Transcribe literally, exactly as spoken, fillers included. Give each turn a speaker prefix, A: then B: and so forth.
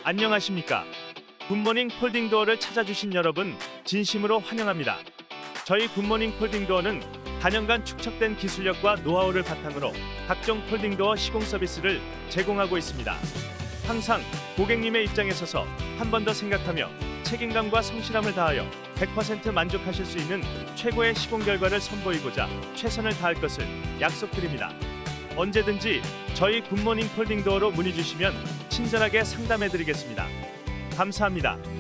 A: 안녕하십니까. 굿모닝 폴딩도어를 찾아주신 여러분 진심으로 환영합니다. 저희 굿모닝 폴딩도어는 다년간 축적된 기술력과 노하우를 바탕으로 각종 폴딩도어 시공 서비스를 제공하고 있습니다. 항상 고객님의 입장에 서서 한 번 더 생각하며 책임감과 성실함을 다하여 백 퍼센트 만족하실 수 있는 최고의 시공 결과를 선보이고자 최선을 다할 것을 약속드립니다. 언제든지 저희 굿모닝 폴딩도어로 문의 주시면 친절하게 상담해 드리겠습니다. 감사합니다.